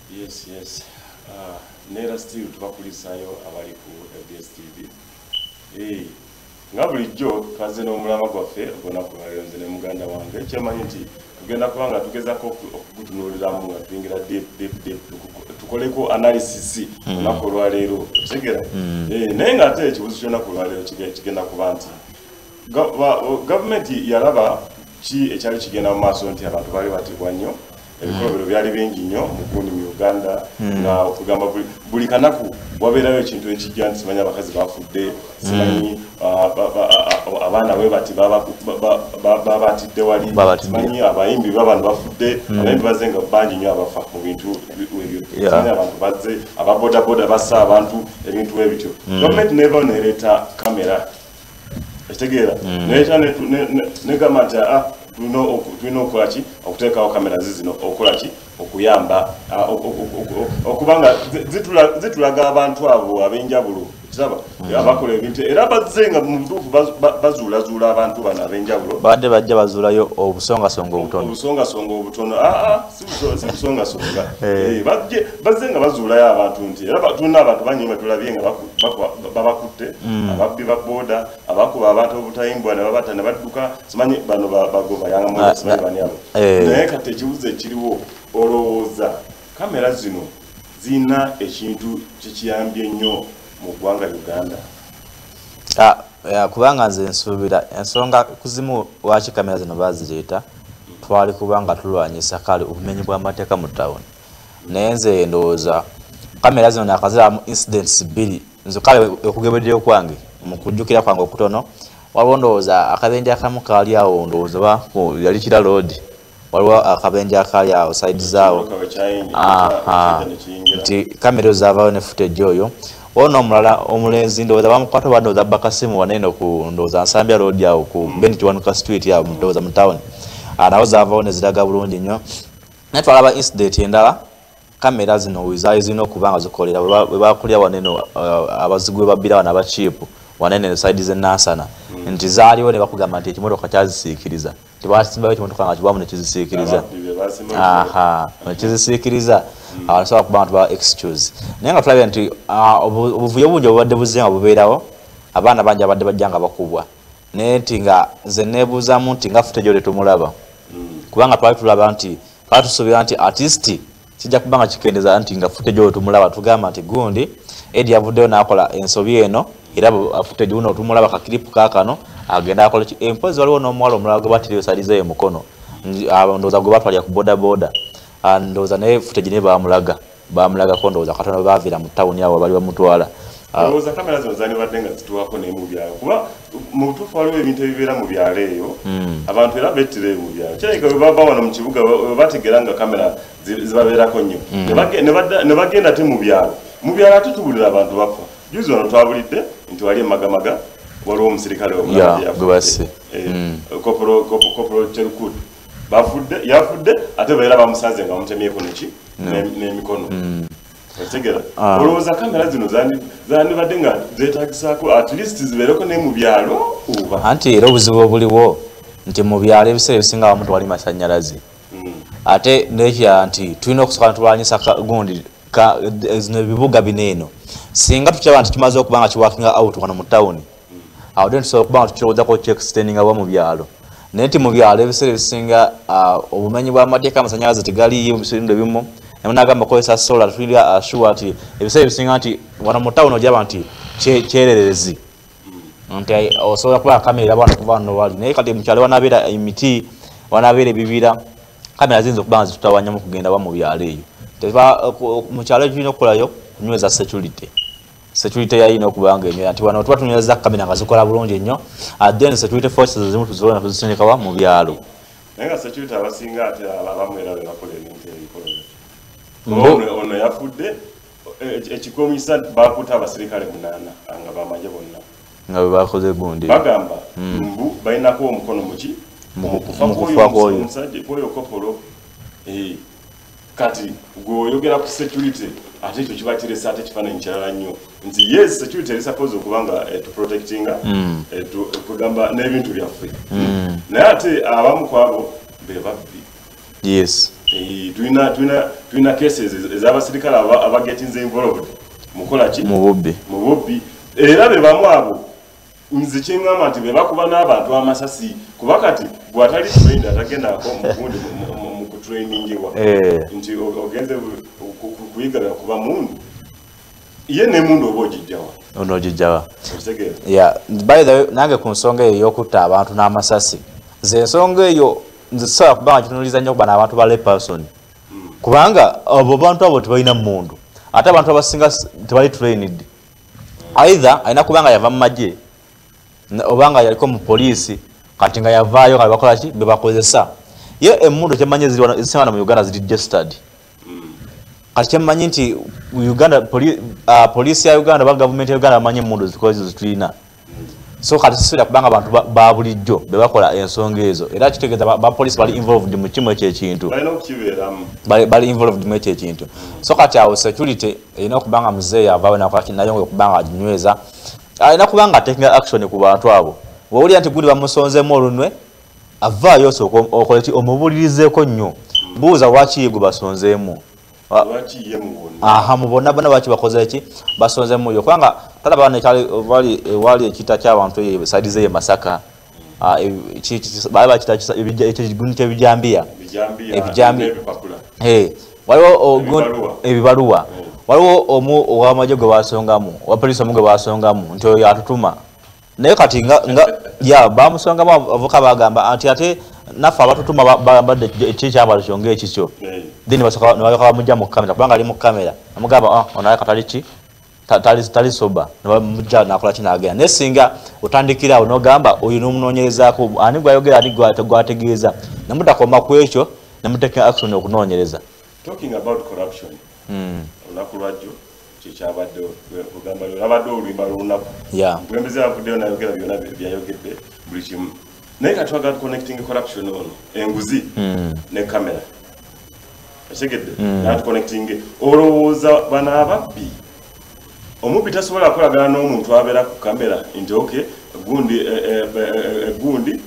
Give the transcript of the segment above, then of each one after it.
Yes. Nera still tubakulisayo abali ku DSTV. Nga bulijjo twaze n'omulama gwaffe ogona kubalonze ne muganda wange kyamanyi nti tugenda kubanga tugezako okugutunuuliramu nga tuyingira deep tukoleko analysis olunaku olwaleero otegera naye nga ate ekibuzo ky'olunaku olwaleero kigenda kuba nti gavumenti yalaba ki ekyali kigenda mu maaso nti abantu baali batibwa nnyo ebikolobero byali bingi nnyo mukundi mu Uganda nga okugamba buli kanaku wabeerayo ekintu ekijja nti simanyi abakazi bafudde simanyi abaana bwe bati babatidde wali simanyi abayimbi b'abantu bafudde abayimbi bazze nga bangi nnyo abafa mu bintu ebyo simanyi abantu bazze ababodaboda bassa abantu ebintu ebityo gavumenti neva nereeta kamera ekitegeera nereeta negamba nti tulina okolaki okuteekawo kamera zizino okolaki okuyamba okubanga zitulaga abantu abo ab'enjawulo kiraba abakola ebintu era bazze nga mu butuufu bazuulazuula abantu bano ab'enjawulo badde bajja bazuulayo obusongasonga obutono si busongasonga bazze nga bazuulayo abantu nti era tulina abantu banyuma tulabye nga babakutte ababbi ba booda abakuba abantu obutayimbwa ne babata ne badduka simanyi bano bagoba yangamu simanyi bani abo naye kati ekibuzo ekiriwo olowooza kamera zino zina ekintu kikiyambye ennyo mu ggwanga Uganda kubanga nze nsuubira ensonga kuzimu lwaki kamera zino bazireeta twali kubanga tulwanyisa kale obumenyi bw'amateeka mu tawuni naye nze ndowooza kamera zino nakaziramu incidents bbiri nze kale okugebeddeo kwange mu kujjukira kwange okutono waliwo ndowooza akabenje akamu kaali awo ndowooza yali kira road waliwo akabenje akaali awo side zaawo nti kamera zaavaayo ne footage oyo ono omulala omulenzi ndowooza bamukwata bandowooza bakasimu wanene ku ndowooza Nsambya road awo ku Benitiwanuka street awo ndowooza mu town nawo zaavaawo ne ziraga bulungi nnyo naye twalaba incident endala kamera zino zaali zirina okuba nga zikolera bwe bakulya wanene abazigwe babbira wano abachiipu wanene side z'Enansana nti zaaliwo ne bakugamba nti ekimotoka kyazisiikiriza tebasimbayo ekimotoka nga kibwamu nekizisiikiriza nekizisiikiriza abasobola kuba nti ba excuse naye nga tulabye nti obuvuyo bungi obubadde buzze nga bubeerawo abaana bangi abadde bajja nga bakubwa naye nti nga nze neebuuzaamu nti nga footage ole tumulaba kubanga twali tulaba nti twali tusuubira nti artist kijja kuba nga kikendeza nti nga footage ole tumulaba tugamba nti gundi Eddie yavuddeyo n'akola ensobi eno era footage buno tumulaba kakiripu kaakano agenda akola empozi waliwo n'omuwala omulala gwe batiriyo salizeeyo mukono ndowooza gwe batwalira ku bodaboda ndowooza naye footage naye bamulagako ndowooza katono baaviira mu tawuni awo bali bamutwala olowooza kamera zino zandibadde nga zituwako naye mu byalo kuba mu butuufu waliwo ebintu ebibeera mu byalo eyo abantu era bettira mu byalo kirabika bwe bava wano mu kibuga bwe bategera nga kamera zibabeerako nnyo ne bagenda te mu byalo ate tubulira abantu bafa juzi wano twabulidde nti wali emagamaga waliwo omusirikale gwebase kopolo Cherukut yafudde ate baera bamusanze nga bamutemyeko n'emikono otegera olowooza kamera zino zandibadde nga zeetagisaako at least zibeereko ne mu byalo anti era obuzibu obuliwo nti mu byalo ebiseera ebisinga wamu tewali masannyalaze ate nekira nti tulina okusooka netulwanyisa gundi zino ebibuga bineeno singa tukiraba nti kimaze okuba nga kiwakinga out wano mu tawuni awo then tusobola okuba nga tukirowoozako kyextendinga wa mu byalo naye nti mu byalo ebiseera ebisinga obumenyi bw'amateeka amasannyalaze tegaliyo mu biseera ebimu nagamba kozesa sola tulira ashuwa nti ebiseera ebisinga nti wano mu tawuni ogiraba nti kyererezi nti osobola kuba kamera bwana kuba wano wali naye kati mu kyalo wanabeera emiti wanabeera ebibira kamera ziyinza okuba nga zitutawanya mu kugenda wa mu byalo eyo mu kyalo ekyo tulina okukolayo kunyweza security yayina okuba nga enywera nti wano tuba tunyweza kamera nga zikola bulungi ennyo then security forces ezimu tuzibola tuzisindikawa mu byalo naye nga security abasinga ate abamu era bebakola ebintu ebikolobero ono yafudde ekikomisa bakuta abasirikale 8 nga bamaje bonna nga bwe bakoze gundi bagamba mbu balinako omukono muki mu kufa kwoyo kopolo kati gweoyogera ku security ate ekyo kiba kiresa ate kifaananyi kirala nnyo nti yes security eri suppose okuba nga tuprotectinga kugamba n'ebintu byaffe naye ate abamu ku abo be babbi yes Tuina cases ez'abasirikale abagetinze involved mukola ki mu bubbi era be bamu abo nze kyengamba nti be bakuba n'abantu amasasi kuba kati bw'atali trained atagendako mugundi mu kutrainingibwa nti ogenze kuyigalira kuba mundu ye ne mundu oba ogijjawa by the way nange ku nsonga eyo y'okutta abantu n'amasasi nze ensonga eyo nze sobola kubanga kitunuliza nnyo kuba n'abantu ba layperson kubanga abo bantu abo tebalina mundu ate abantu abasinga tebali trained either alina kubanga yava mu magye obanga yaliko mu poliisi kati nga yavaayo nga bakola ki be bakozesa ye emmundu kyemmanyi ezisemana mu Uganda ziri registered kati kyemmanyi nti Uganda poliisi ya Uganda ba gavumenti ya Uganda bamanyi emmundu zitulina so kati sisubira kubanga abantu ba bulijjo be bakola ensonga ezo era kitegeeza ba poliisi bali involved mu kimu ekyo ekintu bali involved mu ekyo ekintu so kati awo security erina okubanga muzeeyi avaawo nayo okubanga aginyweza alina kubanga taking action ku bantu abo bw'owulira nti guli bamusonzeemu olunwe avaayo osooka okole ki omubulirizeeko nnyo buuza lwaki ye gwe basonzeemu mu bonna bonna lwaki bakoze ki basonzeemu yo kubanga talaba wali ekita ky'abantu saidi ze ye Masaka bali bakita ekiguni ky'ebijambiya waliwo ebibaluwa waliwo omu ow'amagye gwe basongamu owa poliisi omu gwe basongamu nti oyo atutuma naye kati nga bamusongamu avoka bagamba nti ate naffe abatutuma bambadde ekikyambalo kyonga ekikyo then basooka nebalyoka bamugja mu kamera kubanga ali mu kamera amugamba onaye katali ki tali soba nebamugja nakola ki n'agenda naye singa otandikira awo n'ogamba oyo n'omunoonyerezaako ani gwayogera ani gwategeeza nemutakoma ku ekyo nemuteka action okunoonyereza. Talking about corruption olunaku lwajjo kyekyabadde kugamba olabadde oluyimba lunaku okulembeze avuddeyo nayogera byonna byayogedde buli kimu naye kati twagala connecting corruption ono enguzi ne kamera ekigedde nati connecting olowooza bano ababbi omubbi tasobola kukolagana n'omuntu abeera ku kamera nti okay gundi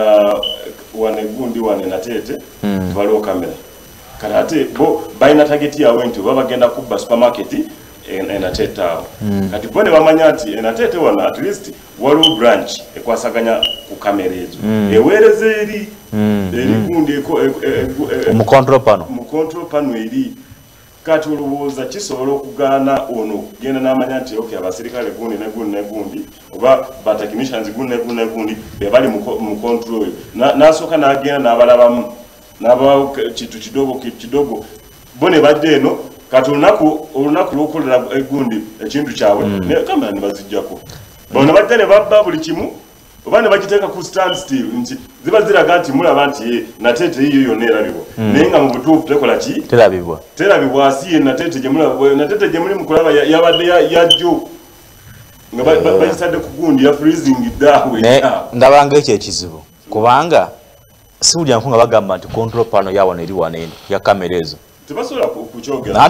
wane nateete waliwo kamera kati ate bo balina tageti yaabwe nti oba bagenda kubba supermarket enateete awo kati bo ne bamanya nti enateete wano at least waliwo branch ekwasaganya ku kamera ezo eweereza eri gundi mu control panel eri kati olowooza kisobola okugaana ono genda n'amanya nti okay abasirikale gundi ne gundi oba ba technicians gundi ne gundi be bali mu control n'asooka n'agenda n'abalabamu n'abawo kintu kidogo bo ne badde eno kati olunaku lw'okukolera egundi ekintu kyabwe ne kamera ne baziggyako bona bajja ne babba buli kimu oba ne bagiteeka ku stand still nti ziba ziraga nti mulaba nti nateete yiyo yonna erabibwa naye nga mu butuufu tekola ki terabibwa asi ye nateete gye muli mu kulaba yabadde yajjo nga bagisadde ku gundi ya freezing daawe ndabanga ekyo ekizibu kubanga siwulira nku nga bagamba nti control panel ya wano eri wano eno ya kamera ezo tebasobola kukyogera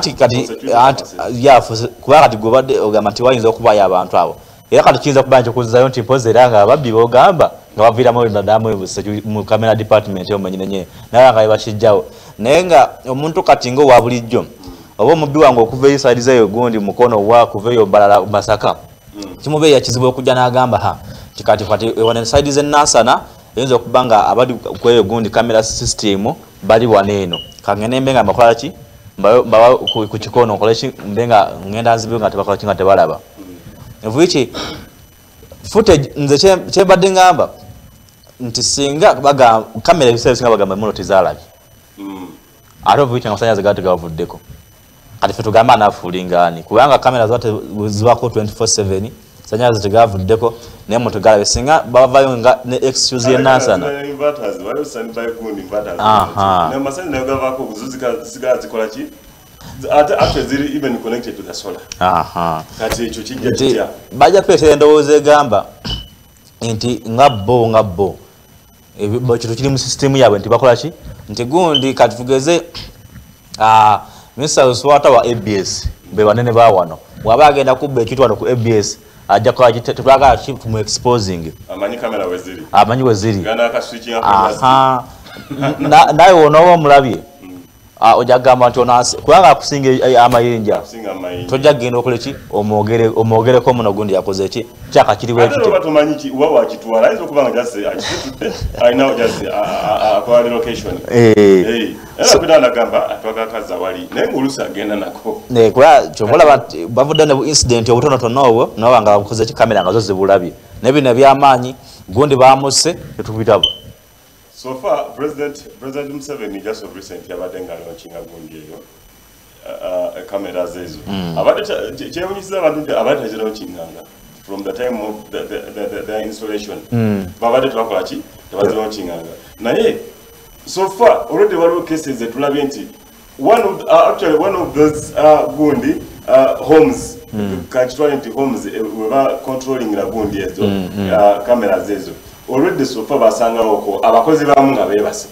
kubanga kati gwebadde ogamba nti wayinza okubaayo abantu abo era kati kiyinza kuba nkikuzayo nti mpozi era nga ababbi bogamba nga baviiramu nadamu mu camera department omanyirenye naye nga bebakijjawo naye nga omuntu kati nga owa bulijjo oba omubbi wange okuva eyo side zeyo gundi mukono wa kuva eyo balala Masaka kimubeera kizibu okujja n'agamba kikati wane side z'ennansana eyinza okuba nga abali kweyo gundi camera system bali wane eno kangende mbe nga mbakola ki mbawa ku kikono nkole ki mbe nga ngenda nzibe nga tebakola ki nga tebalaba evuiki footage nze kyembadde ngamba nti singa kamera ebiseera bisinga bagamba muno tezalabye ate ovuiki nga masanyaze gaba tegavuddeko kati fe tugamba anaafuulingaani kubanga kamera zibako 24/7 sanyaze tegavuddeko naye muntu galabye singa bavayo nga ne excuse y'ennansana after ziri even connected to the solar kati ekyo kijja bajja kuleetera endowooza egamba nti nga bo kintu kiri mu system yaabwe nti bakola ki nti gundi kati tugeze Mr. Uswata wa ABS be banene ba wano waba agenda kubba ekintu wano ku ABS ajja kwa tulaga mu exposing amanyi weziri gana ka switching up naye wono omulabye ojja kugamba nti onansi kubanga akusinga amayinja Singa mayinja. tojja kugenda okola ki omwogereko muno gundi yakoze ki kyaka kiriwo Ate oba tomanyi ki uwa wakitwala ayinza okuba nga jase akitutudde alinawo jase akwala location. Era kwita nagamba atwagakaza wali naye ng'oluusi agenda nako. kuba kyomulaba nti bavudde ne incident obutonotono obwo nabo nga bakoze ki kamera nga zo zibulabye ne bino ebyamaanyi gundi bamusse tetubitabo. So far, President Museveni just of recently abadde nga launching gundi eyo cameras ezo. Abadde kyewunyisiza abantu nti abadde tezilaunchinganga from the time of the installation. Babadde tebakola ki tebazilaunchinganga. Naye so far already waliwo cases etulabye nti actually one of those gundi homes kakitwale nti homes weba controlling la gundi ezo cameras ezo. Already so far basangawo ko abakozi bamu nga bebase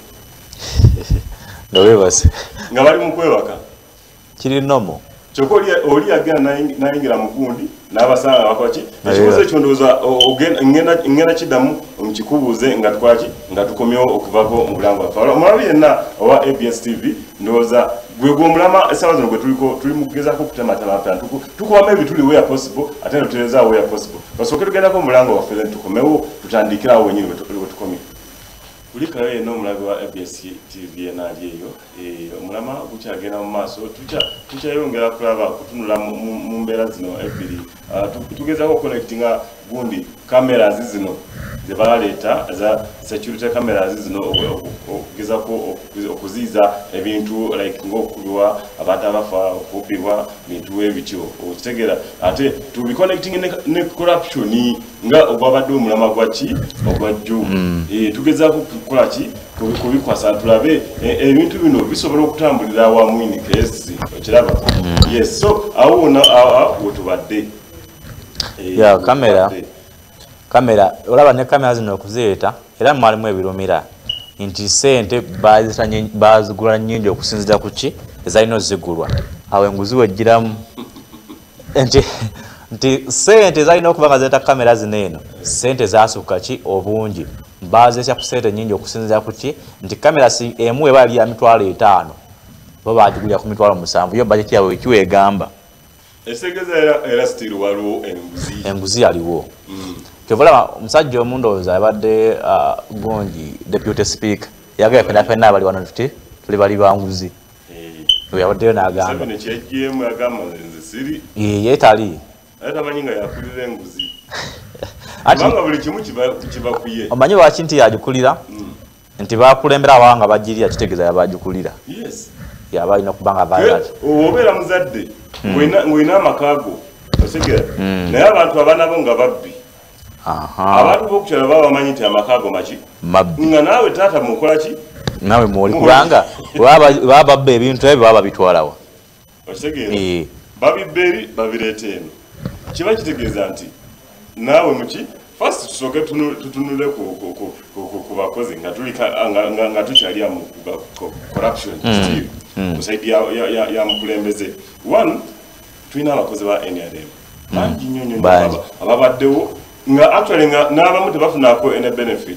nga bali mu kwewaka kiri nomo kyoko oli agenda nayingira mu gundi n'abasanga bakoki ekibuuzo ekyo ndowooza ngenda kiddamu mukikubuuze nga tukwaki nga tukomyewo okuvako mu bulango waffe omulabi yenna owa ABS TV ndowooza gwe gw'omulama essaawa zino gwe tuli mu kugezaako okutematamapera tukubamu ebituli where possible ate ne tutereezaawo where possible basooke tugendako mu bulango waffe then tukomewo tutandikirawo wenyini we tukomye kulikayo yenna omulabi wa ABS TV enaali eyo omulama gukyagenda mu maaso tukyayongera kulaba kutunula mu mbeera zino ebbiri tugezaako connectinga gundi cameras zino ze baleeta za security cameras zino okugezaako okuziiza ebintu like ng'okubibwa abantu abafa okubbibwa bintu ebityo okitegeera ate tubiconnecting ne corruption nga ogwabadde omulama gwaki ogwajju tugezaako kukola ki kubikwasa tulabe ebintu bino bisobola okutambulira awamu in case okiraba yes so awo wetubadde kamera olaba ne kamera zino okuzireeta era mwalimu ebirumira nti sente bazigula nnyingi okusinzira ku ki ezalina ozigulwa awo enguzi wejjiramu nti sente ezalina okuba nga zireeta kamera zino eno sente zasukka ki obungi bazesya ku sente nnyingi okusinzira ku ki nti kamera emu eba yali ya $5,000 bo bagigulira ku $7,000 yo bajeti yawe ekiwegamba esegeza era still waliwo enguzi yaliwo kyovulaba omusajja omundowooza yabadde gongi deputy speaker yagala fenafena abali wano tuti tuli bali banguzi yabaddeyo n'agamba yeetali tamanyi yakulira enguzi kubanga buli kimu kiba kuye omanyi lwaki nti yagikulira nti bakulembera abawa nga bagirya kitegeeza yabagikulira yaba alina okubanga baati obeera muzadde ng'olina amakaago otegera naye abantu abanabo nga babbi abantu b'okukyala baba bamanyi nti amakaago maki nga naawe taata mukola ki naawe mwoli kubanga baba babba ebintu ebyo baba babitwalawa okitegeera babibba eri babireeta eno kiba kitegeeza nti naawe muki first tusooke tutunule ku bakozi nga tukyali mu corruption still kusaidi ya mukulembeze one tulina abakozi ba NRM bangi nnyo ababaddewo nga actually n'abamu tebafunako any benefit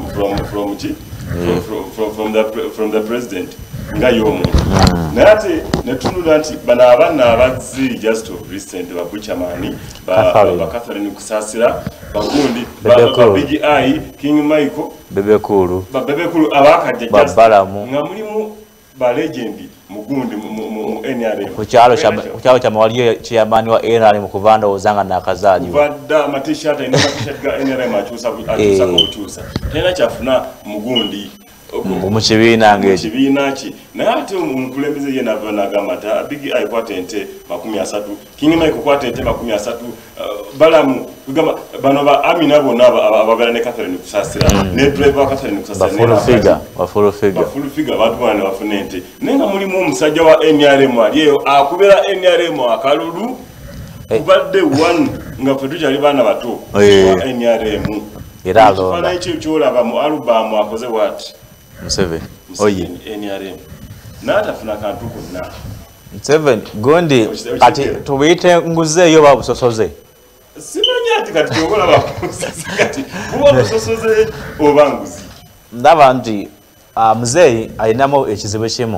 from the president nga y'omuntu naye ate netunula nti bano abaana abazzi just of recent babuchamani ba Catherine Kusaasira bagundi Big Eye King Michael bebekulu abakajja babalamu nga mulimu ba legend mugundi mu NRM ku kyalo kya mawaliyo chairman wa NRM kuvanda ozanga nakazali vada matishat ina matishat ga NRM achusa tena chafuna mugundi mu kibiina ki naye ate omukulembeze ye nagamba Big Eye kwatente 30 King Mike kwatente 30 balamu kugamba bano ba Amina bonna abagala ne Catherine Kusaasira ne driver Catherine Kusaasira full figure abantu bana bafune ente nenga mulimu omusajja wa NRM aliyo akubera NRM akalulu kubadde one nga fetukyali bana bato wa NRM era alonda ekyo kyolaba mu album akoze what Museveni oye NRM n'atafuna kantu konna Museveni gondi kati tubiyite nguze eyo babusosoze simanyi ati kati kyobola babusosoze kati buba busosoze oba nguzi ndaba nti muzeeyi alinamu ekizibu kimu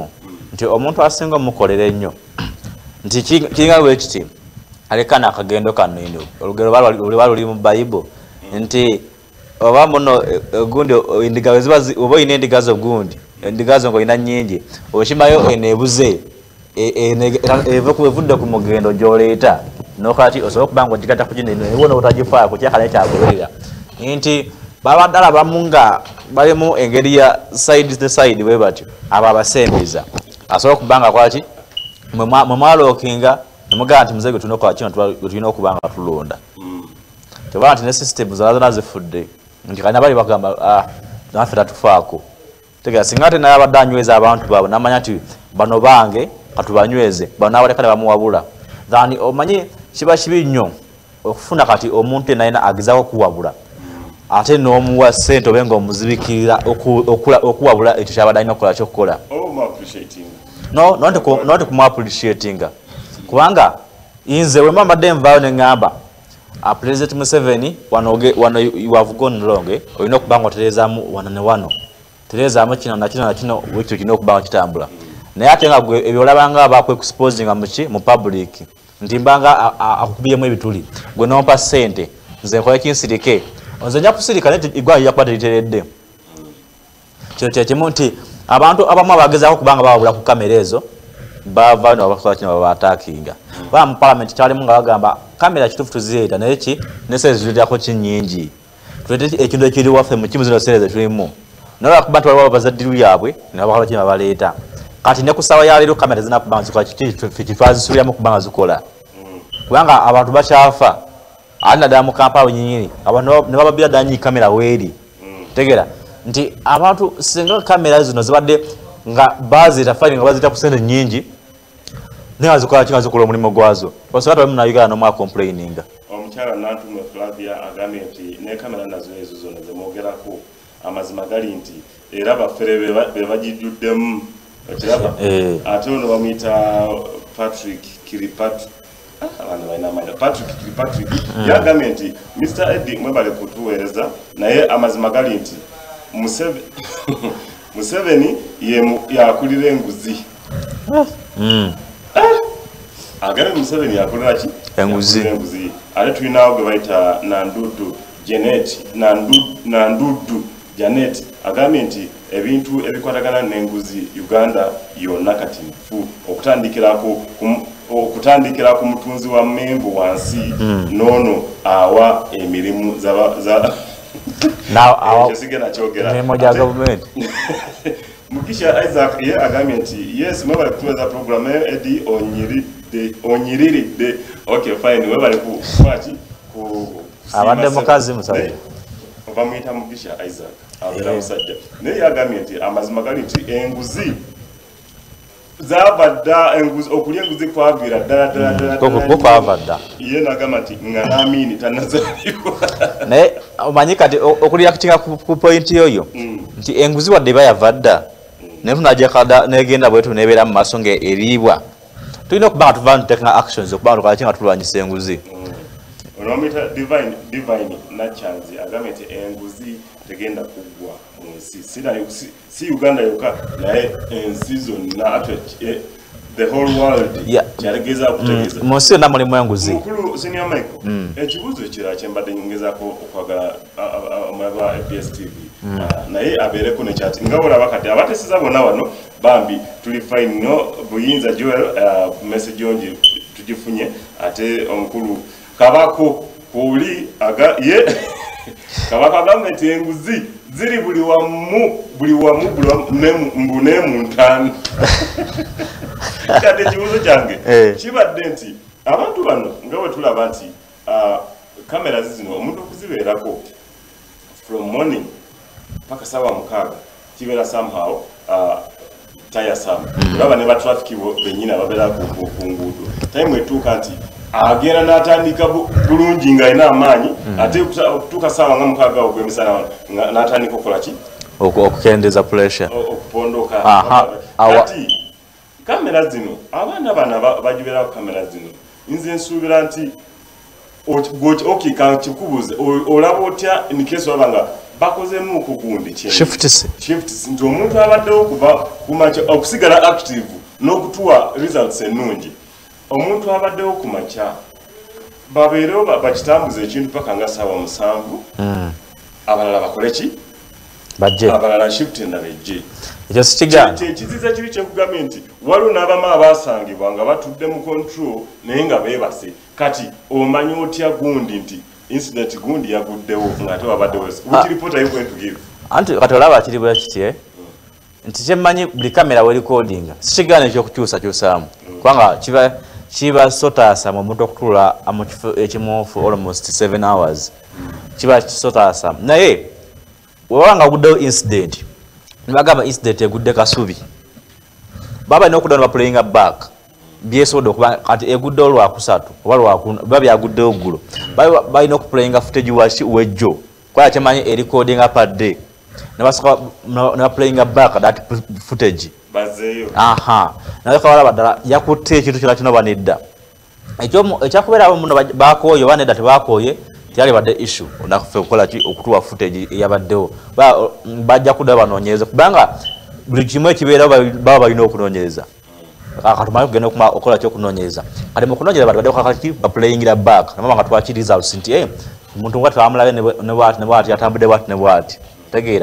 nti omuntu asinga omukolera ennyo nti kiringa bwe kiti alekana akagendo kano eno olugero luli mu Bible nti oba muno gundi endiga oba oyina endiga zo gundi endiga zo ng'olina nnyingi okimayo eneebuze evudde ku mugendo gy'oleeta nokola ti osobola okuba nga ogigata ku kino ewona otagifaako kyakala nekyagoberera nti baba ddala bamu nga balimu engeri ya side ne side bwe batyo abo abasembeza asobola okuba nga akolaki mwe mwalookinga nemugaa nti muze gwe tulina okukola kino gwe tulina okuba nga tulonda tebaa nti ne system zona zifudde nti kalina bali bagamba naffe tatufaako tegera singa ate naye abadde anyweza abantu baabwe namanya nti bano bange katubanyweze bano nabaleka ne bamuwabula thani omanye kiba kibi nnyo okufuna kati omuntu yenayina agezaako okuwabula ate n'omuwa ssente obe nga omuzibikirira okuwabula ekyo kyabadde alina okukola kyokkola noti kumuappreciatinga kubanga nze bwe mbadde nvaayo ne ŋŋamba President Museveni wano you have gone wrong olina okuba nga otereezaamu wano ne wano tereezaamu kino nakino nakino wekyo kirina okuba nga kitambula naye ate nga gwe ebyo olabanga abakwexposinga muki mu public nti mbanga akukubyemu ebituli gwe nompa ssente nze nkole kinsirike nze nja kusirika naye igwanga lijja kuba teriteredde kyo kyekimu nti abantu abamu abagezaako kubanga bawabula ku kamera ezo bava nebabakola kino babataakinga baba mu palamenti kyalimu nga bagamba kamera kituufu tuzireeta naye ki nesezizulirako kinyingi tulete ekintu ekiri waffe mu kimu zino seereze tulimu naye lwakuba nti waliwo bazaddiru yaabwe nebabakola kino babaleeta kati ne ku ssaawa ya leero kamera zinakuba nga zikola kiki twazisuubiramu okuba nga zikola kubanga abantu bakyafa ate naddala mu kampala nyinyini abantu ne bababira ddala nyi kamera weeri tegera nti abantu singa kamera zino zibadde nga baziita fayini nga baziita ku sente nnyingi naye azikola ki nga zikola omulimu gwazo osobola talimu na Uganda n'omwa complaininga omukyala Nantume Flavia agambye nti ne kamera nazo ezo zonna zemwogerako amazima gali nti era baffere be bagijjuddemu okiraba ate ono bamuyita Patrick Kirkpatrick yagambye nti Mr. Eddie mwebale kutuweereza naye amazima gali nti Museveni yakulira enguzi agambye Museveni yakulira ki enguzi ate tulinawo gwe bayita Nandudu Janet agambye nti ebintu ebikwatagana n'enguzi Uganda yonna kati nfu okutandikira ku mutunzi wa membo wansi nono awa emirimu za moja government Mukisha Isaac ye agambye nti yes mwebale kutuweza program edi onyiriridde okay fine mwebale kukwaki abadde mukazi musabe bamuyita Mukisha Isaac abera musajja naye yagambye nti amazima gali nti enguzi zabadda enguzi okulya enguzi kwagwira ddala kwavadda ye nagamba nti nga naamini tannazaalibwa naye omanyi kati okulira kutinga ku point yoyo nti enguzi wadde iba yavadda naye tunajekada negenda bwetu nebeera mu maaso nga eriibwa tulina okuba nga tuva ntutekanga actions okuba nga tukola ki nga tulwanyisa enguzi onomita divine nachanzi agambye nti enguzi tegenda kuggwa mu nsi si Uganda yokka naye ensi zonna the whole world kyalegeza okutegeeza mu nsi yonna mulimu enguzi mukulu senior Michael ekibuuzo ekirala kyembadde nyongezaako okwagala omulaga wa FBS TV naye abeereko nekyati nga olaba kati abatesiza bonna wano bambi tuli fine no Buyinza Joel message ongi tugifunye ate omukulu Kabako kuli Kabaka agambye nti enguzi ziri buli wamu mbune mu ntaano kati ekibuuzo kyange kibadde nti abantu bano nga bwe tulaba nti kamera zino omuntu okuzibeerako from morning paka sawa mukaaga kibeera somehow tiresome olaba ne batrafiki bennyini ababeera ku nguudo time etuuka nti agenda n'atandika bulungi ng'alina amaanyi ate okutuuka saawa nga mukaaga ogw'emisana n'atandika okukola ki okukendeza pressure okupondoka kati kamera zino abaana bana bagibeerako kamera zino nze nsuubira nti kikubuuze olaba otya nikesi olaba nga bakozemu okugundi shifts nti omuntu abaddewo kuva kumakya okusigala active n'okutuwa results ennungi omuntu abaddewo ku makya babeerewo bakitambuza ekintu paka nga ssaawa 7 abalala bakole ki bajje abalala shift endabejje ekyo sikigana ekiziza kiri kyekugambye nti waliwo n'abamu abaasangibwa nga batudde mu control naye nga beebase kati omanyi otya gundi nti incident gundi yaguddewo ng'ate wabaddewo which report are you going to give anti kati olaba kiri bula kiti nti kyemmanyi buli kamera we recordinga sikigana ekyokukyusakyusaamu kubanga kiba sotaasa omuntu okutuula mu kifo ekimu for almost 7 hours kiba kisotaasa naye wewanga aguddewo incident nibagamba incident egudde Kasubi baba alina okuddawo nebaplayinga back byesobodde okuba kati eguddewo lwakusatu oba lwakuna biba byaguddewo ggulo balina okuplayinga footage wejjo kwala kyemanyi erecordinga per day nebasoka nebaplayinga back that footage bazeeyo naye kawalaba ddala yakutte ekintu kyona kino banedda ekyakubeerawo muno bakooye oba nedda tebakooye teyali badde issue nakufe okukola ki okutuwa footage eyabaddewo bajja kudda banoonyereza kubanga buli kimu ekibeerawo baba balina okunoonyereza katumanyi kugenda okukola ki okunoonyereza kati mukunoonyereza bati badde kakaki baplayingira back namama nga twaki results nti omuntu nga twamulabe ne bwati yatambudde bwati ne bwati tegeera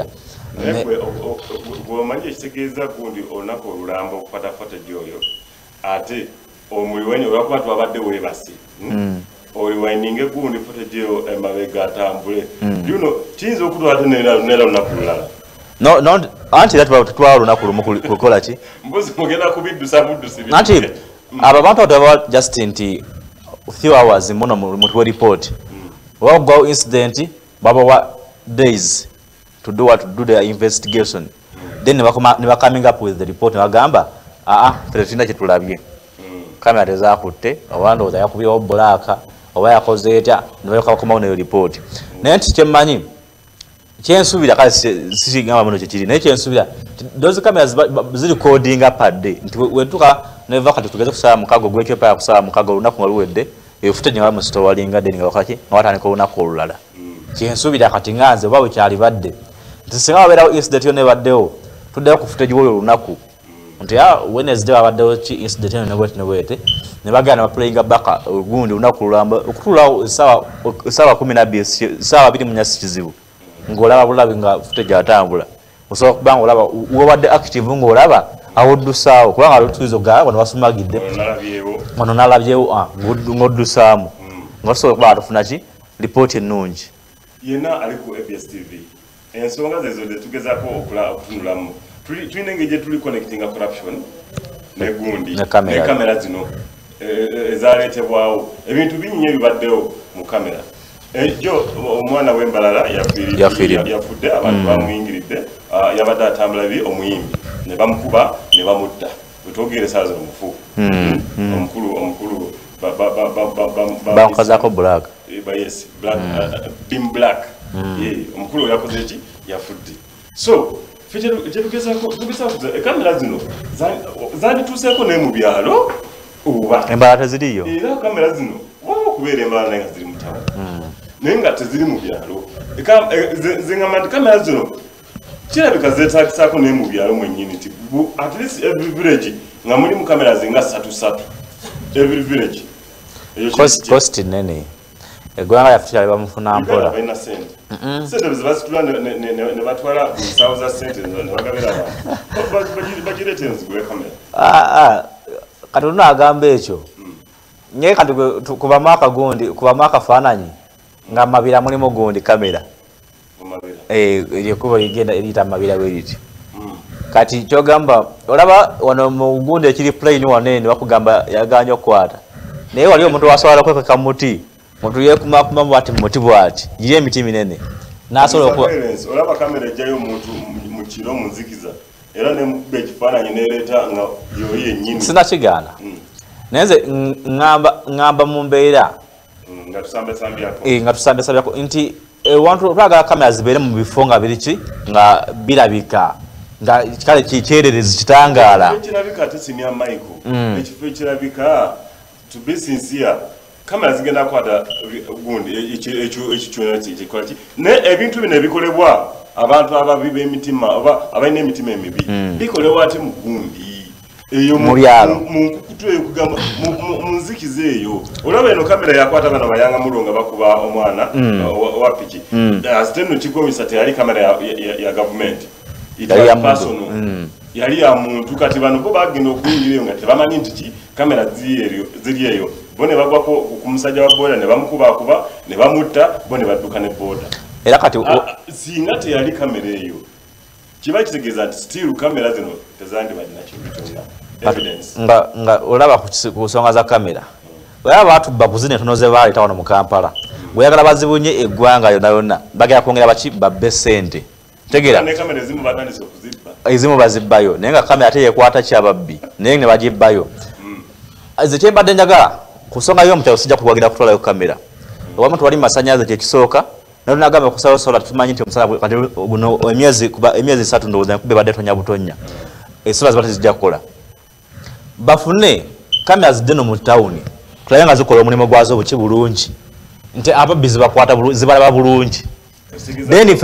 bw'omanyi ekitegeeza gundi olunaku olulambo okukwata footage oyo ate omuliwenyi olwakuba twabadde weebase oliwaininge gundi footage eyo emabega atambule kiyinza okutwala ate neera lunaku lulala anti era tutwala olunaku lumu kukola ki mbuzi mugenda kubiddusa buddusi anti abo abantu bataba just nti few hours muno mutuwe report wagwawo incident babawa days to do their investigation then never coming up with the report nebagamba fere tulina kyetulabye kamera tezakutte oba ndowooza yakubyewo bulaka oba yakoze etya nebakomawo neyo report naye nti kyemmanyi kyensuubira kale sikigamba muno kyekiri naye kyensuubira those cameras zirecordinga per day nti wetuka neva kati tugeze kusala mukago gw'Ethiopia kusala mukago olunaku nga luwedde footage nga bamusitowalinga then nga wakaki nga watandika olunaku olulala kyensuubira kati nganze oba wekyali badde nti singa wabeerawo incident yo nebaddewo tuddeyo ku footage woyo olunaku nti Wednesday wabaddewo ki incident eno nebwete nebagenda baplayinga baka gundi olunaku lulamba okutuulawo essaawa 12 essaawa 24 kizibu ng'olaba bulabi nga footage atambula osobola okuba nga olaba wobadde active ng'olaba awuddusaawo kubanga lutuizo ga wano basumagidde wano nalabyewo ng'oddusaamu ng'osobola okuba nga tufuna ki lipooti ennungi yenna ali ku ABS TV ensonga zezo tetugezaako okutunulamu tulina engeri gye tuli connectinga corruption negundi ne kamera zino ezaleetebwawo ebintu binnya ebibaddewo mu kamera jo omwana w'embalala yafudde abantu bamuyingiridde yabadde atambula bi omuyimbi ne bamukuba ne bamutta wetwogere saa zino mufu omukulu bamukazaako black yes bim black omukulu yakoze ki yafudde so kamera zino zandituuseeko naye mu byalo oba embala teziriyo era kamera zino waba okubeera embala naye nga ziri mu tawo naye nga teziri mu byalo zengamba nti kamera zino kirabika zeetakisaako naye mu byalo mwennyini nti at least every village nga mulimu kamera zinga 3 every village cost nene eggwanga yaffe kyali bamufuna mpola balina sente zebazitula ne batwala nsaawo za sente ne bagabira abantu bagireete nzigule kamera kati olina agamba ekyo naye kati kubamu akagundi kubamu akafaananyi nga mabira mulimu gundi kamera ekuba ligenda eriyita mabira bweriti kati kyogamba olaba wano mu gundi ekiri plane wanene bakugamba yaganya okukwata naye wali omuntu wasobola kwekeka muti muntu yekumakuma bwati muti bwati giri emiti minene nasobola olaba kamera ejjayo omuntu mu kiro mu nzikiza era nemukuba ekifaananyi nereeta nga yoyo yennyini sinakigaana naye nze ngamba mu mbeera nga tusambesambyako nti wantu twagala kamera zibeere mu bifo nga biriki nga birabika nga kale kyererezi kitangaala ekirabika ate simya Michael ekifo ekirabika to be sincere kamera zigenda kwata gundi ekikyona kikola ki ne ebintu bino ebikolebwa abantu ababi b'emitima oba abalina emitima emibi bikolebwa ate mu gundi eyo mu byalo mukutwe kugamba munzikize eyo olaba eno kamera yakwata bana bayanga mulonga bakuba omwana wa piki asiteno kikomisa teyali kamera ya government yali ya personal yali ya muntu kati bano bo bagenda okuyingira nga tebamanyi nti kamera ziri eyo bo ne bagwako ku musajja wa boda ne bamukuba ne bamutta bo ne badduka ne boda era kati singa teyali kamera eyo kiba kitegeeza nti still kamera zino tezandibadde kintu kyonna evidence nga olaba ku nsonga za kamera olaba batubba ku zino entono ze baleeta wano mu Kampala bweyagala bazibunye eggwanga yonna yonna bagenda kwongera baki babbe ssente tegera kamera ezimu batandise okuzibba ezimu bazibbayo naye nga kamera ate yekwata kyababbi naye ne bagibbayo ze kyembadde njagala ku nsonga y'omukyalo sijja kuwagira kutwalayo kamera owamu tewali masannyalaze kyekisooka nalo nagamba kusalawo sola tumanyi nti omusala kati guno emyezi 3 ndowooza nkube badde tonya butonya esola zibate zijja kukola bafune kamera ziddeno mu tawuni tulabe nga zikola omulimu gwazo buki bulungi nti ababbi zibakwata zibalaba bulungi then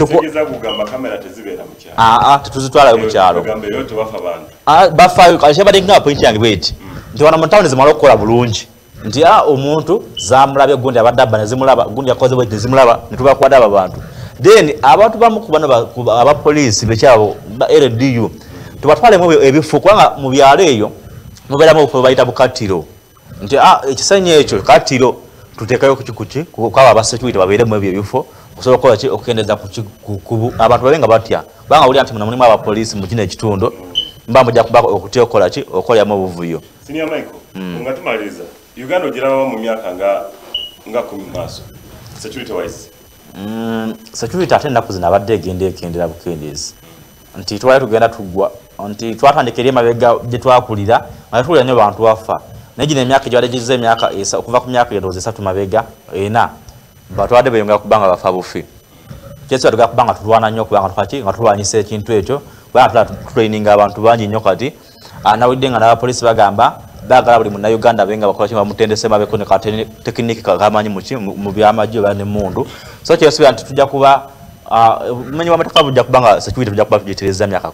tetuzitwalayo mu kyalo bafaayo kyebadde nga point yange bweti nti wana mu tawuni zimala okukola bulungi nti omuntu zamulabye gundi abadde abba nezimulaba gundi yakoze bweti nezimulaba netubakwata abo bantu then abantu bamu ku bano abapoliisi bekyabo ba LDU tubatwalemu ebifo kubanga mu byalo eyo mubeeramu obufo bayita bukatiro nti ekisenyi ekyo katiro tuteekayo kuki kwaba abasecurity babeeremu ebyo ebifo okusobola okukola ki okukendeza ku abantu babe nga batya kubanga wulira nti mulimu abapoliisi mu kino ekitundu mba mujja kuba okutya okukola ki okukoleramu obuvuyo. Senior Michael nga tumaliriza Uganda ogiraba mu myaka nga 10 maaso security wise security ate ennaku zino abadde ekendera bukendeezi nti twali tugenda tuggwa nti twatandika eri emabega gye twakulira nga tuwulira nnyo bantu bafa naye gino emyaka egyabadde gize emyaka okuva ku myaka endowooza 3 mabega ena batwadde beyongera kubanga bafa bufi kyesiba tugera kubanga tulwana nnyo kubanga tukaki nga tulwanyisa ekintu ekyo kubanga tutraininga abantu bangi nnyo kati nawulidde nga n'abapoliisi bagamba bagala buli munnayuganda abenga bakola ki bamutendese mabeko ne tekiniki kamanyi mu byamagye oba n'emmundu so kyesubira nti tujja kuba umenyi w'amataka bujja kubanga security tujja kuba tugitereeza myaka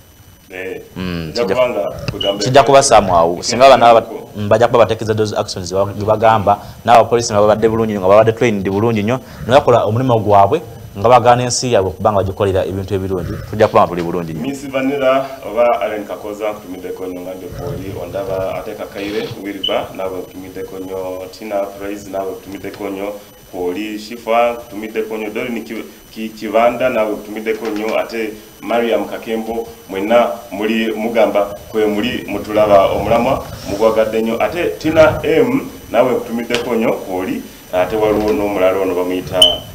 10 kijja kuba samwawo singa abana bajja kuba bateekeza those actions bagamba n'abapoliisi nga babadde bulungi nga babadde trained bulungi nnyo ne bakola omulimu gwabwe nga bagana ensi yabwe kubanga bagikolera ebintu ebirungi tujja kubanga tuli bulungi nnyo. Miss Vanilla oba Allen Kakoza kutumiddeko nnyo nga ndekoli ondaba ateeka Kaire Wilba nawe kutumiddeko nnyo Tina Praise nawe kutumiddeko nnyo Poli Shifa kutumiddeko nnyo Dorin Kibanda nawe kutumiddeko nnyo ate Mariam Kakembo mwena muli mugamba kwe muli mutulaba omulamwa mugwagadde nnyo ate Tina M nawe kutumiddeko nnyo Poli ate waliwo n'omulala ono bamuyita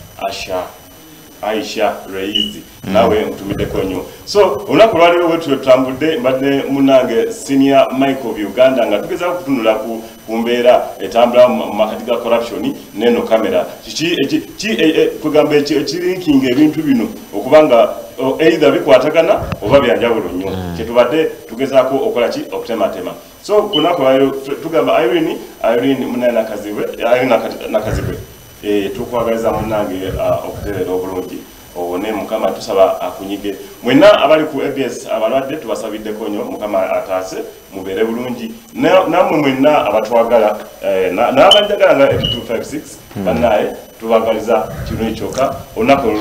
Aisha Reizi nawe mtumiddeko nnyo so olunaku lwaliro wetu tutambudde mbadde munange Senior Michael Uganda nga tugeza kutunula ku mbeera etambula mu makati ga corruption neno kamera kugamba ekirinking ebintu bino okubanga either bikwatagana oba byanjawulo nnyo kyetubadde tugezaako okola ki okutematema so kunaku lwaliro tugamba Irene Nakazibwe tukwagaliza munange okuterera obulungi obone mukama tusaba akunyige mwena abali ku ABS abalwadde tubasabiddeko nnyo mukama ataase mubeere bulungi namwe mwena abatwagala n'abanjagala nga 256 bannaye tubagaliza kino ekyoka olunaku